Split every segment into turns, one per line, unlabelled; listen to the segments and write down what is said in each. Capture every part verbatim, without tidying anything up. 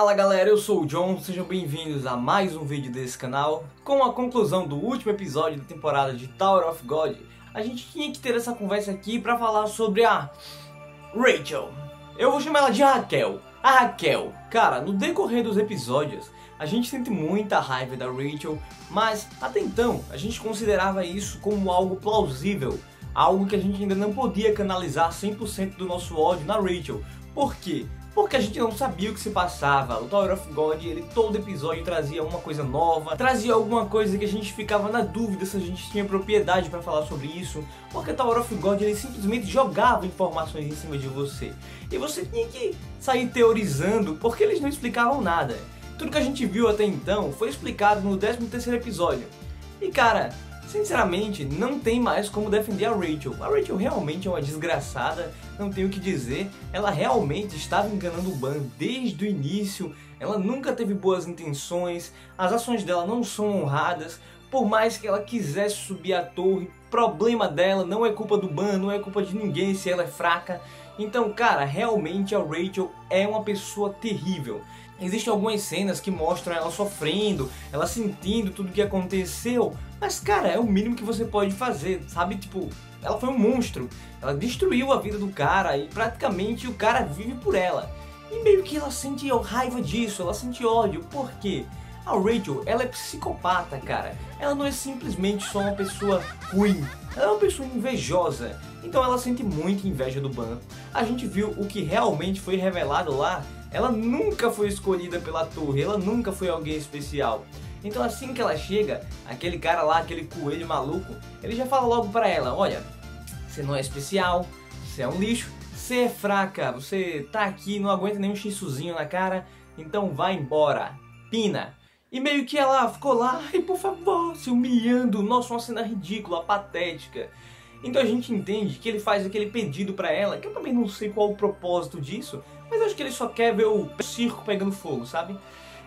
Fala galera, eu sou o John, sejam bem-vindos a mais um vídeo desse canal. Com a conclusão do último episódio da temporada de Tower of God, a gente tinha que ter essa conversa aqui pra falar sobre a Rachel. Eu vou chamar ela de Raquel. A Raquel. Cara, no decorrer dos episódios, a gente sente muita raiva da Rachel, mas até então a gente considerava isso como algo plausível, algo que a gente ainda não podia canalizar cem por cento do nosso ódio na Rachel. Por quê? Porque a gente não sabia o que se passava. O Tower of God, ele todo episódio trazia uma coisa nova, trazia alguma coisa que a gente ficava na dúvida se a gente tinha propriedade para falar sobre isso, porque o Tower of God, ele simplesmente jogava informações em cima de você, e você tinha que sair teorizando, porque eles não explicavam nada. Tudo que a gente viu até então foi explicado no décimo terceiro episódio, e cara, sinceramente, não tem mais como defender a Rachel. A Rachel realmente é uma desgraçada, não tenho o que dizer. Ela realmente estava enganando o Ban desde o início. Ela nunca teve boas intenções, as ações dela não são honradas. Por mais que ela quisesse subir a torre, problema dela, não é culpa do Ban, não é culpa de ninguém se ela é fraca. Então, cara, realmente a Rachel é uma pessoa terrível. Existem algumas cenas que mostram ela sofrendo, ela sentindo tudo o que aconteceu, mas cara, é o mínimo que você pode fazer, sabe? Tipo, ela foi um monstro, ela destruiu a vida do cara e praticamente o cara vive por ela. E meio que ela sente raiva disso, ela sente ódio, por quê? A Rachel, ela é psicopata, cara. Ela não é simplesmente só uma pessoa ruim, ela é uma pessoa invejosa. Então ela sente muita inveja do Ban. A gente viu o que realmente foi revelado lá. Ela nunca foi escolhida pela torre, ela nunca foi alguém especial. Então assim que ela chega, aquele cara lá, aquele coelho maluco, ele já fala logo pra ela: olha, você não é especial, você é um lixo, você é fraca, você tá aqui, não aguenta nenhum xissuzinho na cara, então vai embora, pina. E meio que ela ficou lá, ai por favor, se humilhando, nossa, uma cena ridícula, patética. Então a gente entende que ele faz aquele pedido pra ela, que eu também não sei qual o propósito disso, mas acho que ele só quer ver o circo pegando fogo, sabe?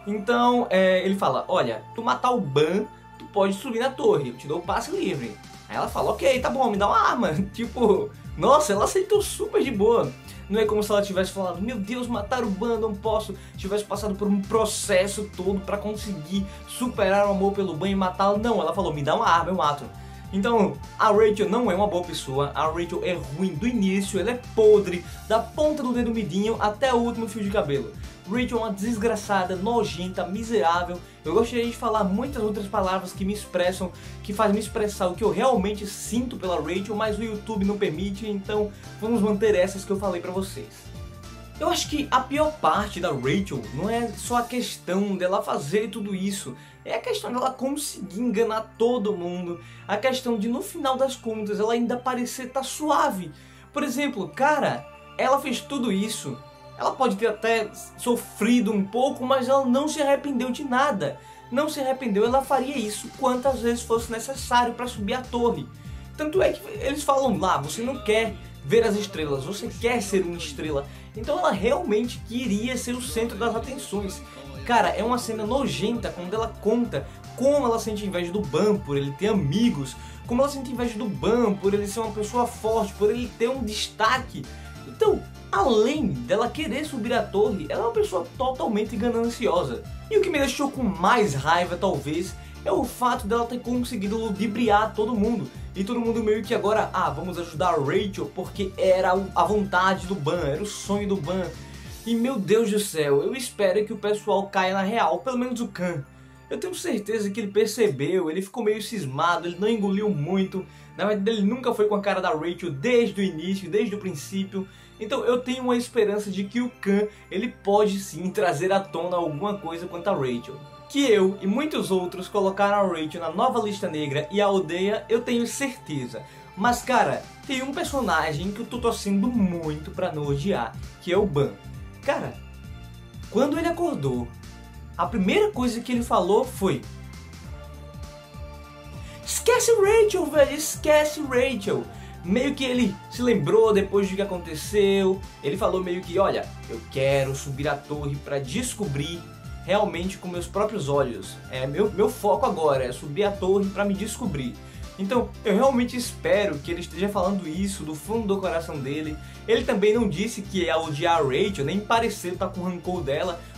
Então é, ele fala: olha, tu matar o Ban, tu pode subir na torre, eu te dou o passe livre. Aí ela fala: ok, tá bom, me dá uma arma. Tipo, nossa, ela aceitou super de boa. Não é como se ela tivesse falado: meu Deus, matar o Ban, não posso. Tivesse passado por um processo todo pra conseguir superar o amor pelo Ban e matá-lo. Não, ela falou: me dá uma arma, eu mato. Então, a Rachel não é uma boa pessoa, a Rachel é ruim do início, ela é podre, da ponta do dedo midinho até o último fio de cabelo. Rachel é uma desgraçada, nojenta, miserável. Eu gostaria de falar muitas outras palavras que me expressam, que fazem me expressar o que eu realmente sinto pela Rachel, mas o YouTube não permite, então vamos manter essas que eu falei pra vocês. Eu acho que a pior parte da Rachel não é só a questão dela fazer tudo isso, é a questão dela conseguir enganar todo mundo, a questão de no final das contas ela ainda parecer estar suave. Por exemplo, cara, ela fez tudo isso, ela pode ter até sofrido um pouco, mas ela não se arrependeu de nada. Não se arrependeu, ela faria isso quantas vezes fosse necessário para subir a torre. Tanto é que eles falam lá: você não quer ver as estrelas, você quer ser uma estrela. Então ela realmente queria ser o centro das atenções. Cara, é uma cena nojenta quando ela conta como ela sente inveja do Ban por ele ter amigos, como ela sente inveja do Ban por ele ser uma pessoa forte, por ele ter um destaque. Então, além dela querer subir a torre, ela é uma pessoa totalmente gananciosa. E o que me deixou com mais raiva, talvez, é o fato dela ter conseguido ludibriar todo mundo. E todo mundo meio que agora, ah, vamos ajudar a Rachel porque era a vontade do Ban, era o sonho do Ban. E meu Deus do céu, eu espero que o pessoal caia na real, pelo menos o Khan. Eu tenho certeza que ele percebeu, ele ficou meio cismado, ele não engoliu muito. Na verdade, ele nunca foi com a cara da Rachel desde o início, desde o princípio. Então eu tenho uma esperança de que o Khan, ele pode sim trazer à tona alguma coisa quanto a Rachel. Que eu e muitos outros colocaram a Rachel na nova lista negra e a odeia, eu tenho certeza. Mas cara, tem um personagem que eu tô torcendo muito pra não odiar, que é o Ban. Cara, quando ele acordou, a primeira coisa que ele falou foi: esquece Rachel, velho, esquece Rachel. Meio que ele se lembrou depois do que aconteceu, ele falou meio que: olha, eu quero subir a torre pra descobrir realmente com meus próprios olhos. É meu, meu foco agora é subir a torre pra me descobrir. Então eu realmente espero que ele esteja falando isso do fundo do coração dele. Ele também não disse que ia odiar a Rachel, nem pareceu estar com rancor dela,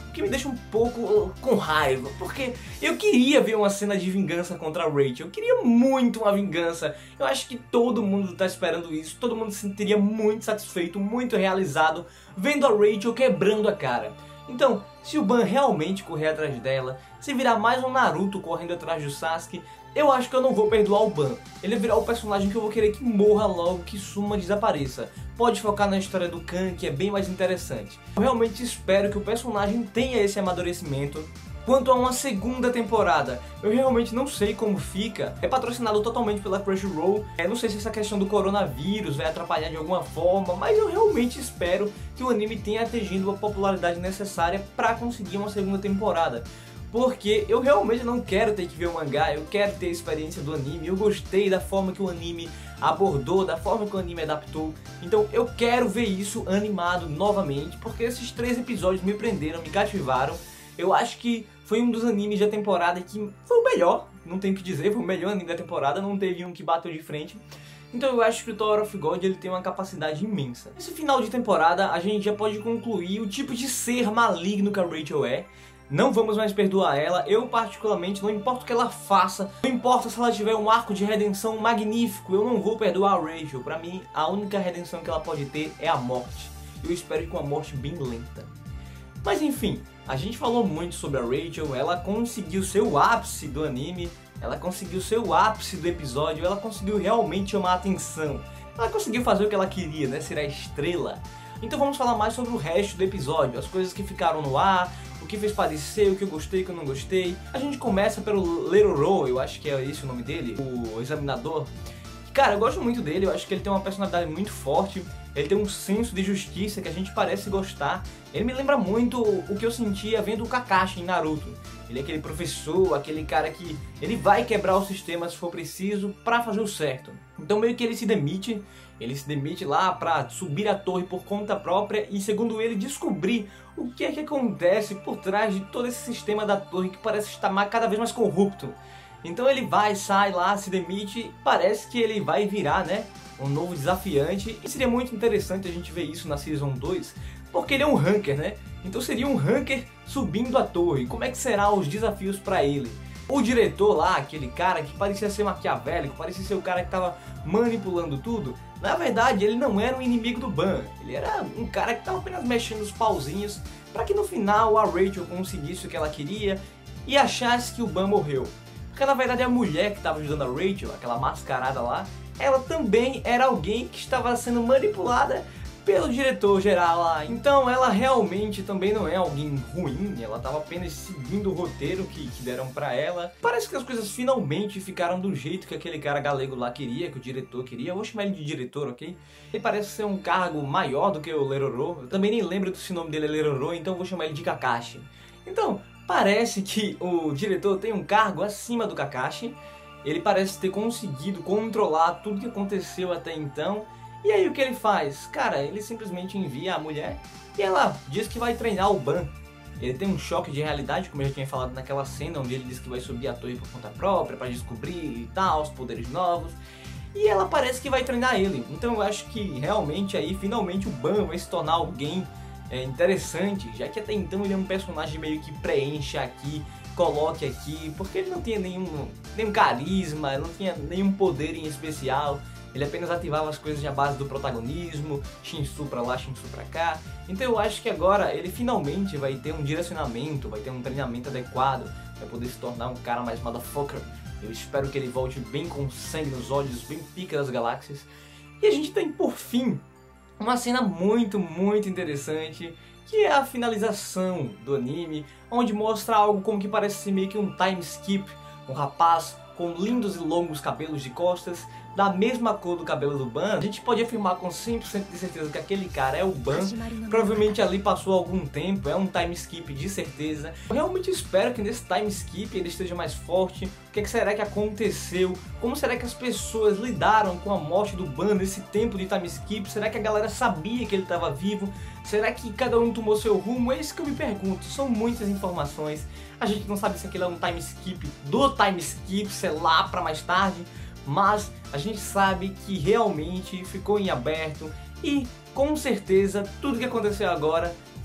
o que me deixa um pouco com raiva, porque eu queria ver uma cena de vingança contra a Rachel, eu queria muito uma vingança, eu acho que todo mundo tá esperando isso, todo mundo se sentiria muito satisfeito, muito realizado, vendo a Rachel quebrando a cara. Então, se o Ban realmente correr atrás dela, se virar mais um Naruto correndo atrás do Sasuke, eu acho que eu não vou perdoar o Ban. Ele virar o personagem que eu vou querer que morra logo, que suma, desapareça. Pode focar na história do Khan, que é bem mais interessante. Eu realmente espero que o personagem tenha esse amadurecimento. Quanto a uma segunda temporada, eu realmente não sei como fica. É patrocinado totalmente pela Crunchyroll. Eu não sei se essa questão do coronavírus vai atrapalhar de alguma forma, mas eu realmente espero que o anime tenha atingido a popularidade necessária para conseguir uma segunda temporada. Porque eu realmente não quero ter que ver o mangá, eu quero ter a experiência do anime, eu gostei da forma que o anime abordou, da forma que o anime adaptou, então eu quero ver isso animado novamente, porque esses três episódios me prenderam, me cativaram. Eu acho que foi um dos animes da temporada que foi o melhor, não tenho o que dizer, foi o melhor anime da temporada, não teve um que bateu de frente. Então eu acho que o Tower of God ele tem uma capacidade imensa. Nesse final de temporada a gente já pode concluir o tipo de ser maligno que a Rachel é. Não vamos mais perdoar ela, eu particularmente, não importa o que ela faça, não importa se ela tiver um arco de redenção magnífico, eu não vou perdoar a Rachel. Pra mim, a única redenção que ela pode ter é a morte. Eu espero que uma morte bem lenta. Mas enfim, a gente falou muito sobre a Rachel, ela conseguiu seu ápice do anime, ela conseguiu seu ápice do episódio, ela conseguiu realmente chamar a atenção. Ela conseguiu fazer o que ela queria, né, ser a estrela. Então vamos falar mais sobre o resto do episódio, as coisas que ficaram no ar, o que fez parecer, o que eu gostei, o que eu não gostei. A gente começa pelo Leroro, eu acho que é esse o nome dele, o examinador. Cara, eu gosto muito dele, eu acho que ele tem uma personalidade muito forte, ele tem um senso de justiça que a gente parece gostar. Ele me lembra muito o que eu sentia vendo o Kakashi em Naruto. Ele é aquele professor, aquele cara que ele vai quebrar o sistema se for preciso pra fazer o certo. Então meio que ele se demite, ele se demite lá pra subir a torre por conta própria e, segundo ele, descobrir o que é que acontece por trás de todo esse sistema da torre que parece estar cada vez mais corrupto. Então ele vai, sai lá, se demite, parece que ele vai virar, né, um novo desafiante. E seria muito interessante a gente ver isso na Season dois, porque ele é um ranker, né? Então seria um ranker subindo a torre. Como é que serão os desafios para ele? O diretor lá, aquele cara que parecia ser maquiavélico, parecia ser o cara que estava manipulando tudo, na verdade ele não era um inimigo do Ban, ele era um cara que estava apenas mexendo os pauzinhos para que no final a Rachel conseguisse o que ela queria e achasse que o Ban morreu. Porque na verdade a mulher que estava ajudando a Rachel, aquela mascarada lá, ela também era alguém que estava sendo manipulada pelo diretor geral lá. Então ela realmente também não é alguém ruim, ela estava apenas seguindo o roteiro que, que deram pra ela. Parece que as coisas finalmente ficaram do jeito que aquele cara galego lá queria, que o diretor queria. Eu vou chamar ele de diretor, ok? Ele parece ser um cargo maior do que o Leroro. Eu também nem lembro se o nome dele é Leroro, então eu vou chamar ele de Kakashi. Então, parece que o diretor tem um cargo acima do Kakashi. Ele parece ter conseguido controlar tudo que aconteceu até então. E aí o que ele faz? Cara, ele simplesmente envia a mulher e ela diz que vai treinar o Ban. Ele tem um choque de realidade, como eu já tinha falado naquela cena, onde ele diz que vai subir a torre por conta própria para descobrir e tal, os poderes novos. E ela parece que vai treinar ele. Então eu acho que realmente aí, finalmente o Ban vai se tornar alguém é, interessante, já que até então ele é um personagem meio que preenche aqui, coloque aqui, porque ele não tinha nenhum, nenhum carisma, não tinha nenhum poder em especial. Ele apenas ativava as coisas à base do protagonismo, Shinsu pra lá, Shinsu pra cá. Então eu acho que agora ele finalmente vai ter um direcionamento, vai ter um treinamento adequado, vai poder se tornar um cara mais motherfucker. Eu espero que ele volte bem com sangue nos olhos, bem pica das galáxias. E a gente tem, por fim, uma cena muito, muito interessante, que é a finalização do anime, onde mostra algo como que parece ser meio que um time skip, um rapaz com lindos e longos cabelos de costas, da mesma cor do cabelo do Ban. A gente pode afirmar com cem por cento de certeza que aquele cara é o Ban. Provavelmente ali passou algum tempo, é um time skip de certeza. Eu realmente espero que nesse time skip ele esteja mais forte. O que, é que será que aconteceu? Como será que as pessoas lidaram com a morte do Ban nesse tempo de time skip? Será que a galera sabia que ele estava vivo? Será que cada um tomou seu rumo? É isso que eu me pergunto. São muitas informações. A gente não sabe se aquilo é um time skip do time skip, sei lá, pra mais tarde. Mas a gente sabe que realmente ficou em aberto e com certeza tudo que aconteceu agora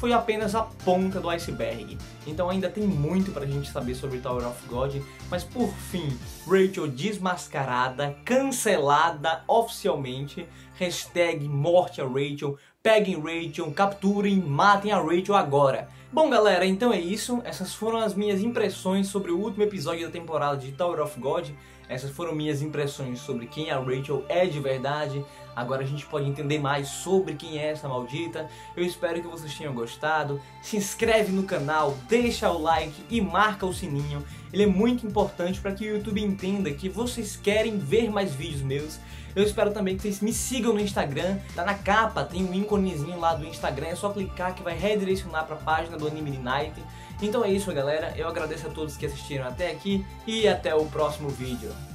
foi apenas a ponta do iceberg. Então ainda tem muito pra gente saber sobre Tower of God, mas por fim, Rachel desmascarada, cancelada oficialmente, hashtag morte a Rachel, peguem Rachel, capturem, matem a Rachel agora. Bom galera, então é isso, essas foram as minhas impressões sobre o último episódio da temporada de Tower of God. Essas foram minhas impressões sobre quem a Rachel é de verdade. Agora a gente pode entender mais sobre quem é essa maldita. Eu espero que vocês tenham gostado. Se inscreve no canal, deixa o like e marca o sininho. Ele é muito importante para que o YouTube entenda que vocês querem ver mais vídeos meus. Eu espero também que vocês me sigam no Instagram. Tá na capa, tem um íconezinho lá do Instagram. É só clicar que vai redirecionar para a página do Anime Night. Então é isso galera, eu agradeço a todos que assistiram até aqui e até o próximo vídeo.